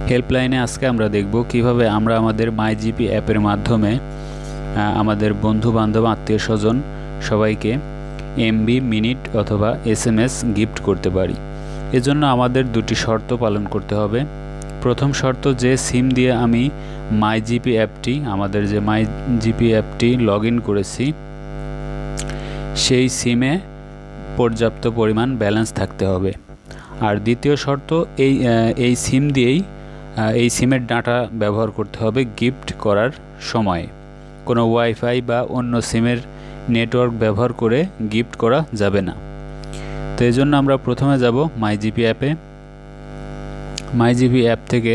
হেল্পলাইনে আজকে আমরা দেখব কিভাবে আমরা আমাদের মাইজিপি অ্যাপের মাধ্যমে আমাদের বন্ধু বান্ধব আত্মীয় স্বজন সবাইকে এমবি মিনিট অথবা এসএমএস গিফট করতে পারি। এজন্য আমাদের দুটি শর্ত পালন করতে হবে। প্রথম শর্ত, যে সিম দিয়ে আমি মাইজিপি অ্যাপটি আমাদের যে মাইজিপি অ্যাপটি লগ ইন করেছি সেই সিমে পর্যাপ্ত পরিমাণ ব্যালেন্স থাকতে হবে। আর দ্বিতীয় শর্ত, এই সিম দিয়েই এই সিমের ডাটা ব্যবহার করতে হবে গিফট করার সময়। কোনো ওয়াইফাই বা অন্য সিমের নেটওয়ার্ক ব্যবহার করে গিফট করা যাবে না। তো এই জন্য আমরা প্রথমে যাব মাইজিপি অ্যাপে। মাইজিপি অ্যাপ থেকে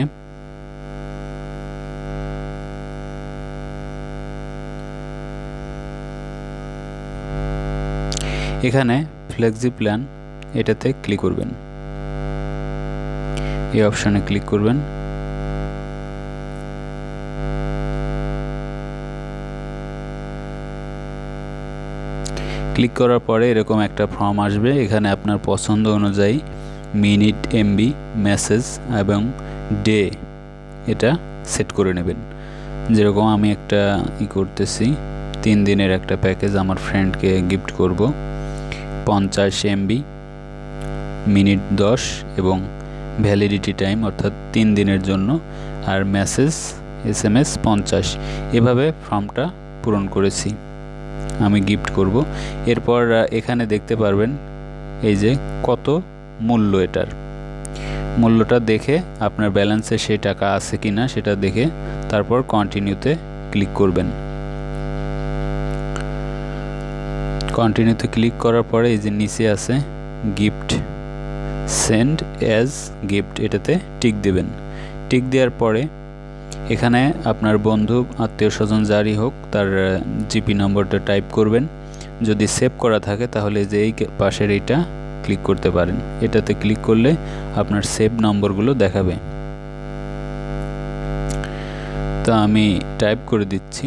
এখানে ফ্লেক্সি প্ল্যান এটাতে ক্লিক করবেন, এই অপশানে ক্লিক করবেন। ক্লিক করার পরে এরকম একটা ফর্ম আসবে। এখানে আপনার পছন্দ অনুযায়ী মিনিট, এমবি, মেসেজ এবং ডে এটা সেট করে নেবেন। যেরকম আমি একটা করতেছি, 3 দিনের একটা প্যাকেজ আমার ফ্রেন্ডকে গিফট করব। 50 এমবি, মিনিট 10 এবং ভ্যালিডিটি টাইম অর্থাৎ 3 দিনের জন্য, আর মেসেজ এসএমএস 50। এভাবে ফর্মটা পূরণ করেছি, আমি গিফট করব। এরপর এখানে দেখতে পারবেন এই যে কত মূল্য, এটার মূল্যটা দেখে আপনার ব্যালেন্সে সেই টাকা আছে কিনা সেটা দেখে তারপর কন্টিনিউতে ক্লিক করবেন। কন্টিনিউতে ক্লিক করার পরে এই যে নিচে আছে গিফট, সেন্ড অ্যাজ গিফট, এটাতে টিক দেবেন। টিক দেওয়ার পরে এখানে আপনার বন্ধু আত্মীয় স্বজন যারই হোক তার জিপি নম্বরটা টাইপ করবেন। যদি সেভ করা থাকে তাহলে যে এই পাশের এইটা ক্লিক করতে পারেন। এটাতে ক্লিক করলে আপনার সেভ নম্বরগুলো দেখাবে। তো আমি টাইপ করে দিচ্ছি।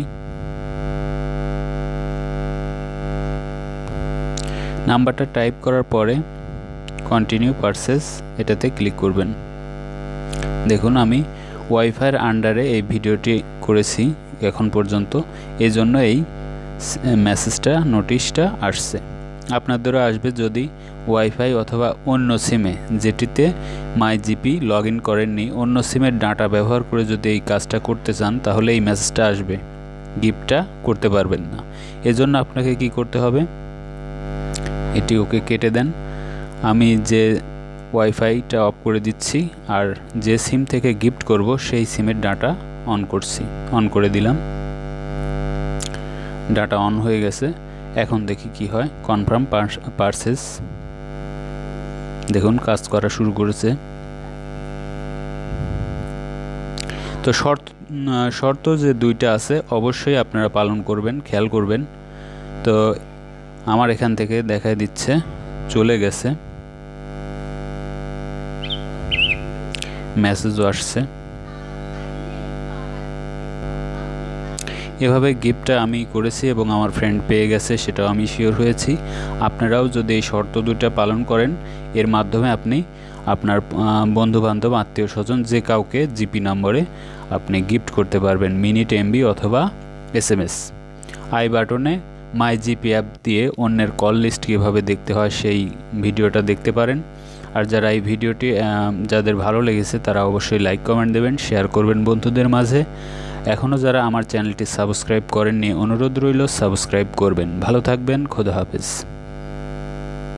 নাম্বারটা টাইপ করার পরে কন্টিনিউ পারচেজ এটাতে ক্লিক করবেন। দেখুন আমি ওয়াইফাইয়ের আন্ডারে এই ভিডিওটি করেছি এখন পর্যন্ত, এই জন্য এই মেসেজটা নোটিশটা আসছে। আপনাদেরও আসবে যদি ওয়াইফাই অথবা অন্য সিমে যেটিতে মাইজিপি লগ ইন করেননি, অন্য সিমের ডাটা ব্যবহার করে যদি এই কাজটা করতে চান তাহলে এই মেসেজটা আসবে, গিফটটা করতে পারবেন না। এজন্য আপনাকে কি করতে হবে, এটি ওকে কেটে দেন। আমি যে ওয়াইফাইটা অফ করে দিচ্ছি আর যে সিম থেকে গিফট করব সেই সিমের ডাটা অন করছি, অন করে দিলাম। ডাটা অন হয়ে গেছে। এখন দেখি কি হয়। কনফার্ম পারচেজ, দেখুন কাজ করা শুরু করেছে। তো শর্ত যে দুইটা আছে অবশ্যই আপনারা পালন করবেন, খেয়াল করবেন। তো আমার এখান থেকে দেখাই দিচ্ছে চলে গেছে, মেসেজও আসছে। এভাবে গিফটটা আমি করেছি এবং আমার ফ্রেন্ড পেয়ে গেছে, সেটাও আমি শিওর হয়েছি। আপনারাও যদি এই শর্ত দুটো পালন করেন, এর মাধ্যমে আপনি আপনার বন্ধুবান্ধব আত্মীয় স্বজন যে কাউকে জিপি নম্বরে আপনি গিফট করতে পারবেন মিনিট, এমবি অথবা এসএমএস। আই বাটনে মাইজিপি অ্যাপ দিয়ে অন্যের কল লিস্ট কীভাবে দেখতে হয় সেই ভিডিওটা দেখতে পারেন। আর যারা এই ভিডিওটি যাদের ভালো লেগেছে তারা অবশ্যই লাইক, কমেন্ট দেবেন, শেয়ার করবেন বন্ধুদের মাঝে। এখনও যারা আমার চ্যানেলটি সাবস্ক্রাইব করেননি অনুরোধ রইল সাবস্ক্রাইব করবেন। ভালো থাকবেন, খোদা হাফেজ।